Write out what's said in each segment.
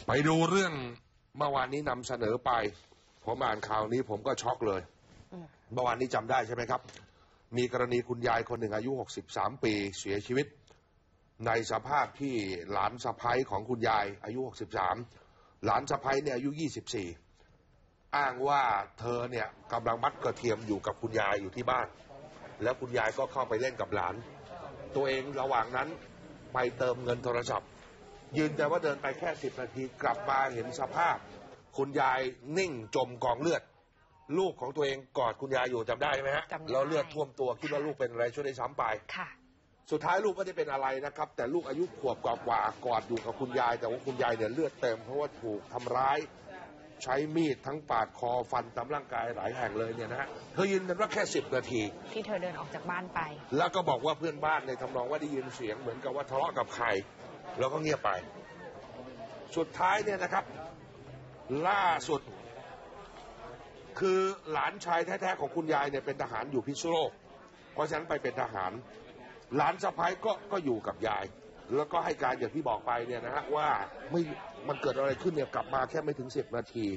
ไปดูเรื่องเมื่อวานนี้นำเสนอไปผมอ่านข่าวนี้ผมก็ช็อกเลยเมื่อวานนี้จำได้ใช่ไหมครับมีกรณีคุณยายคนหนึ่งอายุ63ปีเสียชีวิตในสภาพที่หลานสะใภ้ของคุณยายอายุ63หลานสะใภ้เนี่ยอายุ24อ้างว่าเธอเนี่ยกำลังมัดกระเทียมอยู่กับคุณยายอยู่ที่บ้านแล้วคุณยายก็เข้าไปเล่นกับหลานตัวเองระหว่างนั้นไปเติมเงินโทรศัพท์ยืนแต่ว่าเดินไปแค่10 นาทีกลับมาเห็นสภาพคุณยายนิ่งจมกองเลือดลูกของตัวเองกอดคุณยายอยู่จำได้ไหมฮะแล้วเลือดท่วมตัวคิดว่าลูกเป็นอะไรช่วยได้ซ้ำไปสุดท้ายลูกไม่ได้เป็นอะไรนะครับแต่ลูกอายุขวบกว่ากอดอยู่กับคุณยายแต่ว่าคุณยายเนี่ยเลือดเต็มเพราะว่าถูกทำร้ายใช้มีดทั้งปาดคอฟันตามร่างกายหลายแห่งเลยเนี่ยนะฮะเธอยืนยันว่าแค่10 นาทีที่เธอเดินออกจากบ้านไปแล้วก็บอกว่าเพื่อนบ้านในทำนองว่าได้ยินเสียงเหมือนกับว่าทะเลาะกับใครแล้วก็เงียบไปสุดท้ายเนี่ยนะครับล่าสุดคือหลานชายแท้ๆของคุณยายเนี่ยเป็นทหารอยู่พิษณุโลกเพราะฉะนั้นไปเป็นทหารหลานสะใภ้ก็อยู่กับยายแล้วก็ให้การอย่างที่บอกไปเนี่ยนะฮะว่ามันเกิดอะไรขึ้นเนี่ยกลับมาแค่ไม่ถึง10 นาที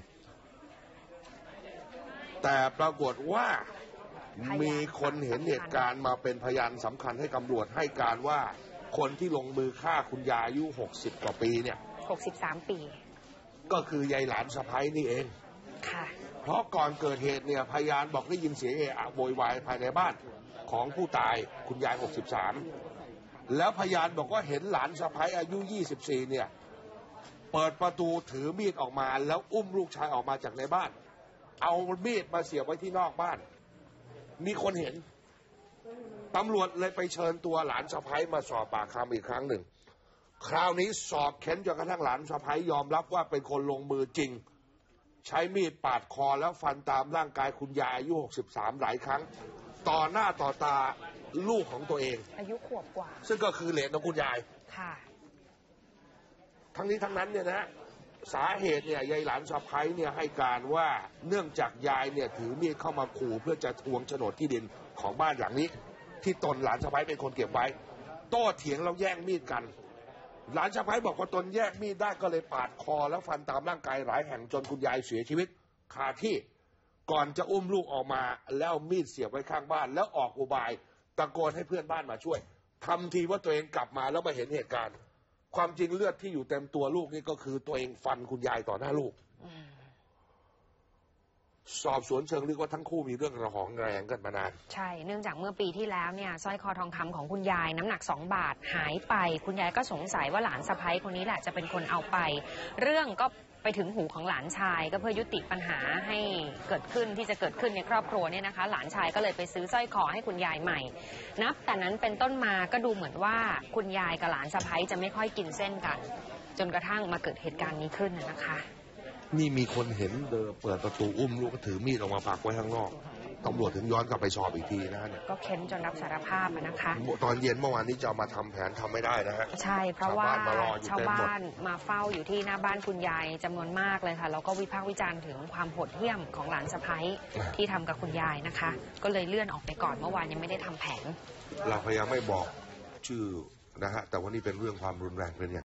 แต่ปรากฏว่ามีคนเห็นเหตุการณ์มาเป็นพยานสำคัญให้ตำรวจให้การว่าคนที่ลงมือฆ่าคุณยายอายุ60 กว่าปีเนี่ย 63 ปีก็คือยายหลานสะใภ้นี่เองค่ะเพราะก่อนเกิดเหตุเนี่ยพยานบอกได้ยินเสียงเอะอะโวยวายภายในบ้านของผู้ตายคุณยาย63แล้วพยานบอกว่าเห็นหลานสะใภ้อายุ24เนี่ยเปิดประตูถือมีดออกมาแล้วอุ้มลูกชายออกมาจากในบ้านเอามีดมาเสียบไว้ที่นอกบ้านมีคนเห็นตำรวจเลยไปเชิญตัวหลานสะใภ้มาสอบปากคำอีกครั้งหนึ่งคราวนี้สอบเค้นจนกระทั่งหลานสะใภ้ยอมรับว่าเป็นคนลงมือจริงใช้มีดปาดคอแล้วฟันตามร่างกายคุณยายอายุ63หลายครั้งต่อหน้าต่อตาลูกของตัวเองอายุขวบกว่าซึ่งก็คือเหลนของคุณยายค่ะทั้งนี้ทั้งนั้นเนี่ยนะสาเหตุเนี่ยยายหลานสะใภ้เนี่ยให้การว่าเนื่องจากยายเนี่ยถือมีดเข้ามาขู่เพื่อจะทวงโฉนดที่ดินของบ้านหลังนี้ที่ตนหลานสะใภ้เป็นคนเก็บไว้โต้เถียงแล้วแย่งมีดกันหลานสะใภ้บอกว่าตนแยกมีดได้ก็เลยปาดคอแล้วฟันตามร่างกายหลายแห่งจนคุณยายเสียชีวิตคาที่ก่อนจะอุ้มลูกออกมาแล้วมีดเสียบไว้ข้างบ้านแล้วออกอุบายตะโกนให้เพื่อนบ้านมาช่วยทำทีว่าตัวเองกลับมาแล้วมาเห็นเหตุการณ์ความจริงเลือดที่อยู่เต็มตัวลูกนี่ก็คือตัวเองฟันคุณยายต่อหน้าลูกสอบสวนเชิงลึกว่าทั้งคู่มีเรื่องระหองระแหงกันมานานใช่เนื่องจากเมื่อปีที่แล้วเนี่ยสร้อยคอทองคำของคุณยายน้ำหนัก2 บาทหายไปคุณยายก็สงสัยว่าหลานสะใภ้คนนี้แหละจะเป็นคนเอาไปเรื่องก็ไปถึงหูของหลานชายก็เพื่อยุติปัญหาให้เกิดขึ้นที่จะเกิดขึ้นในครอบครัวเนี่ยนะคะหลานชายก็เลยไปซื้อสร้อยคอให้คุณยายใหม่นับแต่นั้นเป็นต้นมาก็ดูเหมือนว่าคุณยายกับหลานสะใภ้จะไม่ค่อยกินเส้นกันจนกระทั่งมาเกิดเหตุการณ์นี้ขึ้นนะคะนี่มีคนเห็นเปิดประตูอุ้มลูกก็ถือมีดออกมาปักไว้ข้างนอกตำรวจถึงย้อนกลับไปสอบอีกทีนะเนี่ยก็เค้นจนรับสารภาพนะคะตอนเย็นเมื่อวานนี้จะมาทำแผนทำไม่ได้นะฮะใช่เพราะว่าชาวบ้านมาเฝ้าอยู่ที่หน้าบ้านคุณยายจำนวนมากเลยค่ะแล้วก็วิพากษ์วิจารณ์ถึงความโหดเหี้ยมของหลานสะใภ้ที่ทำกับคุณยายนะคะก็เลยเลื่อนออกไปก่อนเมื่อวานยังไม่ได้ทำแผนเราพยายามไม่บอกชื่อนะฮะแต่ว่านี่เป็นเรื่องความรุนแรงเป็นอย่าง